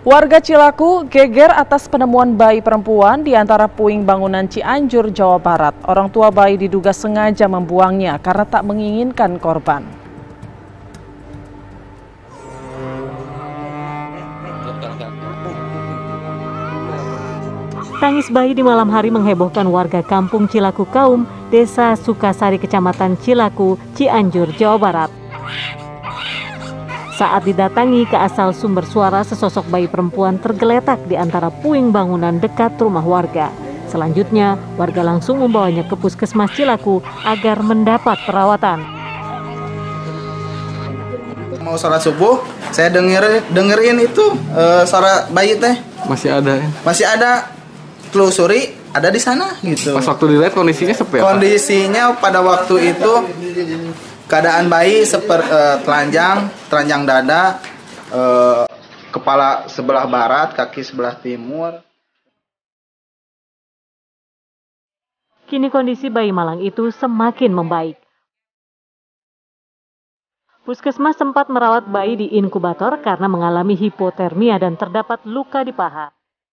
Warga Cilaku geger atas penemuan bayi perempuan di antara puing bangunan Cianjur, Jawa Barat. Orang tua bayi diduga sengaja membuangnya karena tak menginginkan korban. Tangis bayi di malam hari menghebohkan warga kampung Cilaku Kaum, Desa Sukasari, Kecamatan Cilaku, Cianjur, Jawa Barat. Saat didatangi ke asal sumber suara, sesosok bayi perempuan tergeletak di antara puing bangunan dekat rumah warga. Selanjutnya, warga langsung membawanya ke Puskesmas Cilaku agar mendapat perawatan. Mau sholat subuh, saya dengerin itu suara bayi teh. Masih ada ya? Masih ada, telusuri ada di sana gitu. Pas waktu dilihat kondisinya seperti apa? Kondisinya pada waktu itu keadaan bayi telanjang dada, kepala sebelah barat, kaki sebelah timur. Kini kondisi bayi malang itu semakin membaik. Puskesmas sempat merawat bayi di inkubator karena mengalami hipotermia dan terdapat luka di paha.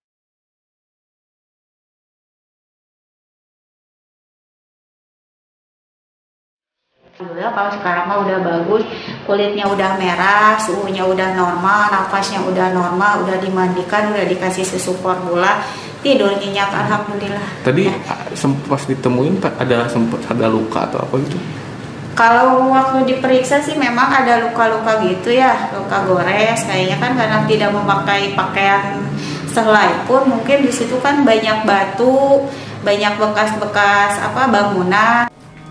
Alhamdulillah kalau sekarang mah udah bagus, kulitnya udah merah, suhunya udah normal, nafasnya udah normal, udah dimandikan, udah dikasih susu formula, tidur nyenyak, alhamdulillah. Tadi pas ditemuin sempat ada luka atau apa gitu? Kalau waktu diperiksa sih memang ada luka-luka gitu ya, luka gores kayaknya kan karena tidak memakai pakaian sehelai pun, mungkin di situ kan banyak batu, banyak bekas-bekas bangunan.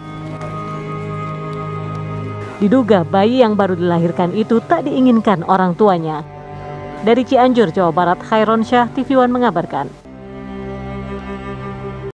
Diduga bayi yang baru dilahirkan itu tak diinginkan orang tuanya. Dari Cianjur, Jawa Barat, Khairon Syah, TV One mengabarkan.